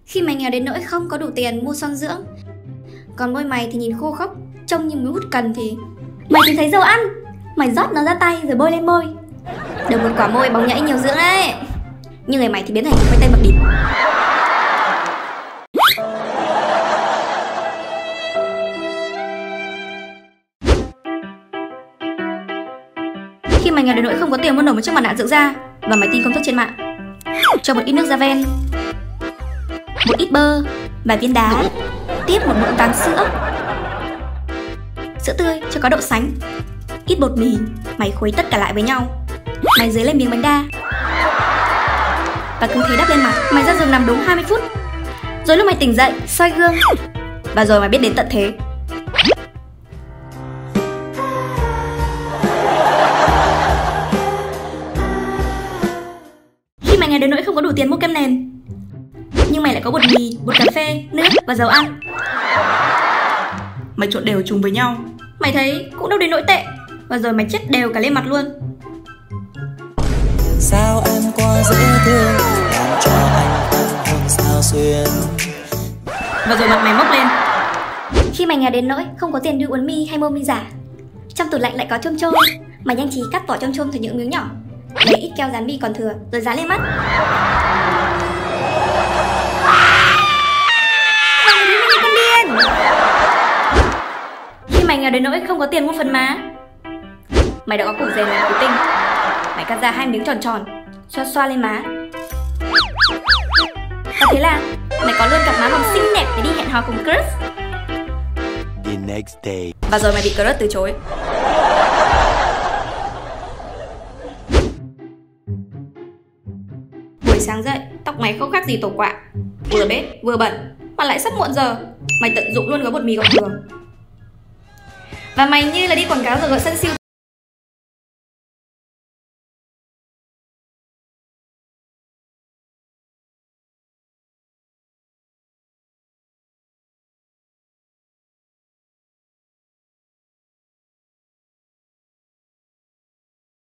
Khi mày nghèo đến nỗi không có đủ tiền mua son dưỡng, còn môi mày thì nhìn khô khốc, trông như mới hút cần thì mày tìm thấy dầu ăn, mày rót nó ra tay rồi bôi lên môi. Được một quả môi bóng nhảy nhiều dưỡng đấy. Nhưng người mày thì biến thành khoai tây mập đít. Khi mày nghèo đến nỗi không có tiền mua nổi một chiếc mặt nạ dưỡng da và mày tin công thức trên mạng, cho một ít nước Raven, một ít bơ và viên đá, tiếp một muỗng cán sữa, sữa tươi cho có độ sánh, ít bột mì. Mày khuấy tất cả lại với nhau. Mày dưới lên miếng bánh đa và cứ thế đắp lên mặt. Mày ra giường nằm đúng 20 phút. Rồi lúc mày tỉnh dậy, soi gương và rồi mày biết đến tận thế. Khi mày nghèo đến nỗi không có đủ tiền mua kem nền, nhưng mày lại có bột mì, bột cà phê, nước và dầu ăn, mày trộn đều chúng với nhau. Mày thấy cũng đâu đến nỗi tệ. Và rồi mày chết đều cả lên mặt luôn. Sao em quá dễ thương, làm cho anh tâm hồn sao xuyên. Và rồi mặt mày mốc lên. Khi mày nghèo đến nỗi không có tiền đi uốn mi hay mua mi giả, trong tủ lạnh lại có chôm chôm, mày nhanh trí cắt vỏ chôm chôm thành những miếng nhỏ, lấy ít keo dán mi còn thừa rồi dán lên mắt. Mày như con điên. Khi mày nghèo đến nỗi không có tiền mua phấn má, mày đã có củ dền làm cứu tinh. Mày cắt ra 2 miếng tròn tròn, xoa xoa lên má. Và thế là mày có luôn cặp má hồng xinh đẹp để đi hẹn hò cùng crush. The next day. Và rồi mày bị crush từ chối. Buổi sáng dậy, tóc mày không khác gì tổ quạ, vừa bết vừa bẩn, mà lại sắp muộn giờ. Mày tận dụng luôn gói bột mì còn thừa. Và mày như là đi quảng cáo rồi gọi sân siêu